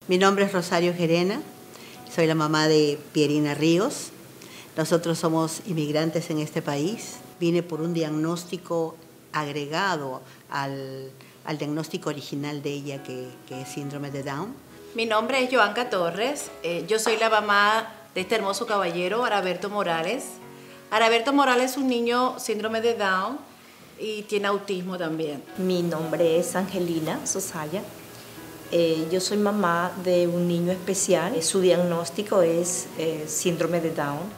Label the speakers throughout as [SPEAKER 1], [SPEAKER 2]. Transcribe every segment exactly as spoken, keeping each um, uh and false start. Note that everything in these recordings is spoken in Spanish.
[SPEAKER 1] Mi nombre es Rosario Gerena, soy la mamá de Pierina Ríos. Nosotros somos inmigrantes en este país. Vine por un diagnóstico agregado al, al diagnóstico original de ella, que, que es síndrome de Down.
[SPEAKER 2] Mi nombre es Joanca Torres, eh, yo soy la mamá de este hermoso caballero, Araberto Morales. Araberto Morales es un niño síndrome de Down y tiene autismo también.
[SPEAKER 3] Mi nombre es Angelina Sosaya. Eh, yo soy mamá de un niño especial. Eh, su diagnóstico es eh, síndrome de Down.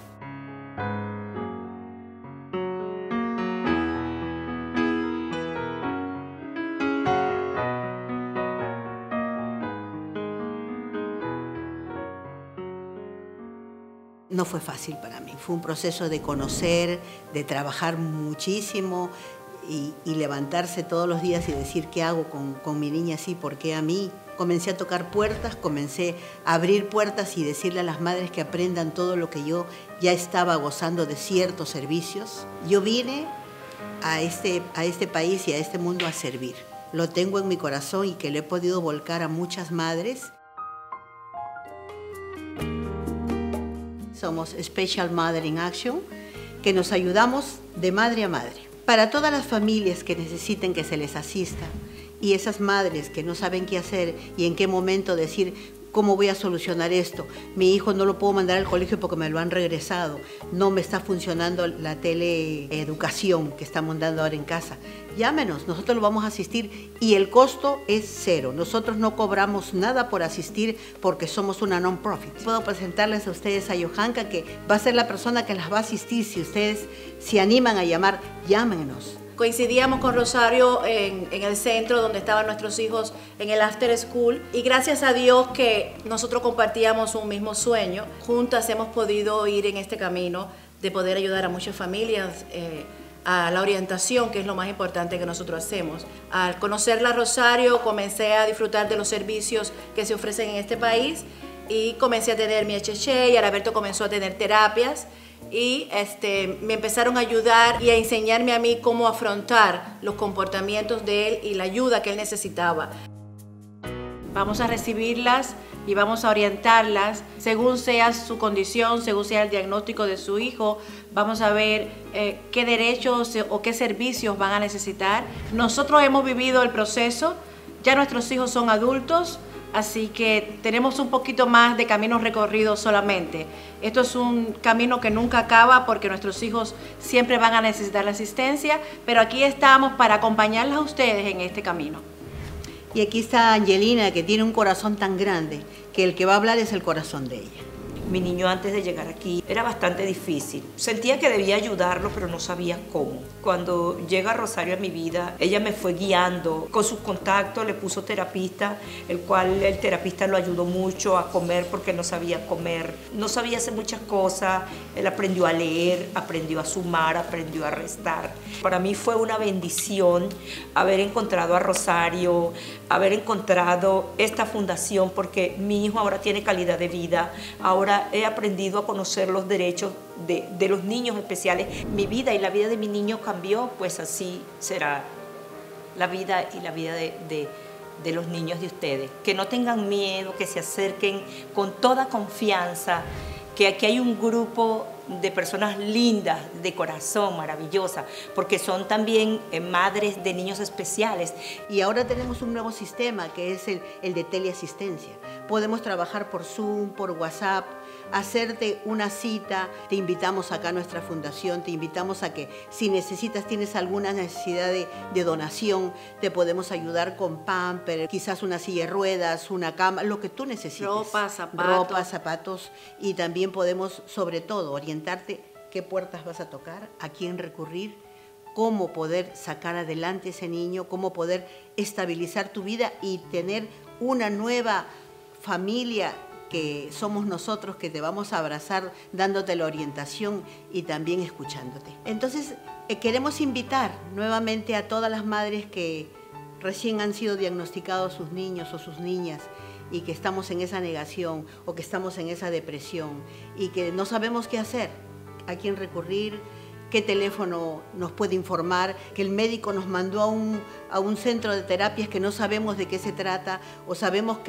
[SPEAKER 1] No fue fácil para mí, fue un proceso de conocer, de trabajar muchísimo y, y levantarse todos los días y decir qué hago con, con mi niña así, por qué a mí. Comencé a tocar puertas, comencé a abrir puertas y decirle a las madres que aprendan todo lo que yo ya estaba gozando de ciertos servicios. Yo vine a este, a este país y a este mundo a servir. Lo tengo en mi corazón y que le he podido volcar a muchas madres. Somos Special Mother in Action, que nos ayudamos de madre a madre. Para todas las familias que necesiten que se les asista y esas madres que no saben qué hacer y en qué momento decir cómo voy a solucionar esto. Mi hijo no lo puedo mandar al colegio porque me lo han regresado. No me está funcionando la teleeducación que estamos dando ahora en casa. Llámenos, nosotros lo vamos a asistir y el costo es cero. Nosotros no cobramos nada por asistir porque somos una non-profit. Puedo presentarles a ustedes a Johanka, que va a ser la persona que las va a asistir. Si ustedes se animan a llamar, llámenos.
[SPEAKER 2] Coincidíamos con Rosario en, en el centro donde estaban nuestros hijos en el after school y gracias a Dios que nosotros compartíamos un mismo sueño. Juntas hemos podido ir en este camino de poder ayudar a muchas familias eh, a la orientación, que es lo más importante que nosotros hacemos. Al conocerla a Rosario comencé a disfrutar de los servicios que se ofrecen en este país y comencé a tener mi H H y Araberto comenzó a tener terapias. Y este, me empezaron a ayudar y a enseñarme a mí cómo afrontar los comportamientos de él y la ayuda que él necesitaba. Vamos a recibirlas y vamos a orientarlas según sea su condición, según sea el diagnóstico de su hijo. Vamos a ver eh, qué derechos o qué servicios van a necesitar. Nosotros hemos vivido el proceso, ya nuestros hijos son adultos, así que tenemos un poquito más de camino recorrido solamente. Esto es un camino que nunca acaba porque nuestros hijos siempre van a necesitar la asistencia, pero aquí estamos para acompañarlas a ustedes en este camino.
[SPEAKER 1] Y aquí está Angelina, que tiene un corazón tan grande que el que va a hablar es el corazón de ella.
[SPEAKER 3] Mi niño antes de llegar aquí era bastante difícil. Sentía que debía ayudarlo, pero no sabía cómo. Cuando llega Rosario a mi vida, ella me fue guiando. Con sus contactos le puso terapista, el cual el terapista lo ayudó mucho a comer porque no sabía comer. No sabía hacer muchas cosas. Él aprendió a leer, aprendió a sumar, aprendió a restar. Para mí fue una bendición haber encontrado a Rosario, haber encontrado esta fundación, porque mi hijo ahora tiene calidad de vida. Ahora he aprendido a conocer los derechos de, de los niños especiales. Mi vida y la vida de mi niño cambió, pues así será la vida y la vida de, de, de los niños de ustedes. Que no tengan miedo, que se acerquen con toda confianza, que aquí hay un grupo de personas lindas, de corazón, maravillosas, porque son también eh, madres de niños especiales.
[SPEAKER 1] Y ahora tenemos un nuevo sistema que es el, el de teleasistencia. Podemos trabajar por Zoom, por WhatsApp, hacerte una cita. Te invitamos acá a nuestra fundación, te invitamos a que si necesitas, tienes alguna necesidad de, de donación, te podemos ayudar con pamper, quizás una silla de ruedas, una cama, lo que tú necesites.
[SPEAKER 2] Ropa, zapatos.
[SPEAKER 1] Ropa, zapatos. Y también podemos, sobre todo, orientarte qué puertas vas a tocar, a quién recurrir, cómo poder sacar adelante ese niño, cómo poder estabilizar tu vida y tener una nueva familia que somos nosotros, que te vamos a abrazar dándote la orientación y también escuchándote. Entonces, eh, queremos invitar nuevamente a todas las madres que recién han sido diagnosticados sus niños o sus niñas y que estamos en esa negación o que estamos en esa depresión y que no sabemos qué hacer, a quién recurrir, qué teléfono nos puede informar, que el médico nos mandó a un, a un centro de terapias que no sabemos de qué se trata o sabemos que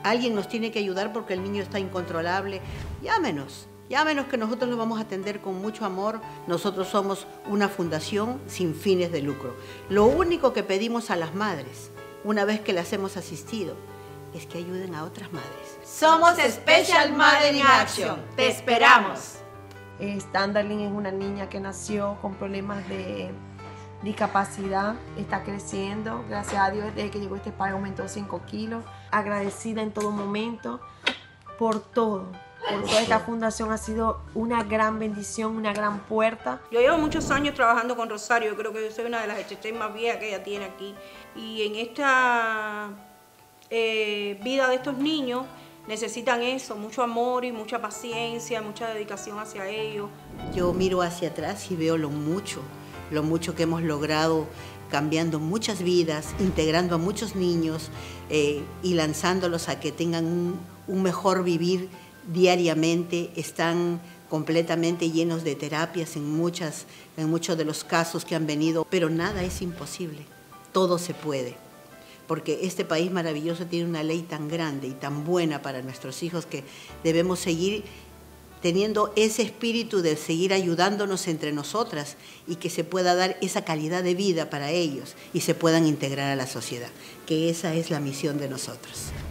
[SPEAKER 1] alguien nos tiene que ayudar porque el niño está incontrolable, llámenos. Llámenos que nosotros lo vamos a atender con mucho amor. Nosotros somos una fundación sin fines de lucro. Lo único que pedimos a las madres, una vez que las hemos asistido, es que ayuden a otras madres.
[SPEAKER 4] Somos Special Mother in Action. Te esperamos.
[SPEAKER 5] Eh, Standarling es una niña que nació con problemas de discapacidad, está creciendo, gracias a Dios desde que llegó a este país aumentó cinco kilos, agradecida en todo momento por todo, por toda esta fundación, ha sido una gran bendición, una gran puerta.
[SPEAKER 6] Yo llevo muchos años trabajando con Rosario, creo que yo soy una de las H T más viejas que ella tiene aquí, y en esta eh, vida de estos niños necesitan eso, mucho amor y mucha paciencia, mucha dedicación hacia ellos.
[SPEAKER 1] Yo miro hacia atrás y veo lo mucho, lo mucho que hemos logrado cambiando muchas vidas, integrando a muchos niños eh, y lanzándolos a que tengan un, un mejor vivir diariamente. Están completamente llenos de terapias en, muchas, en muchos de los casos que han venido, pero nada es imposible, todo se puede. Porque este país maravilloso tiene una ley tan grande y tan buena para nuestros hijos que debemos seguir teniendo ese espíritu de seguir ayudándonos entre nosotras y que se pueda dar esa calidad de vida para ellos y se puedan integrar a la sociedad, que esa es la misión de nosotros.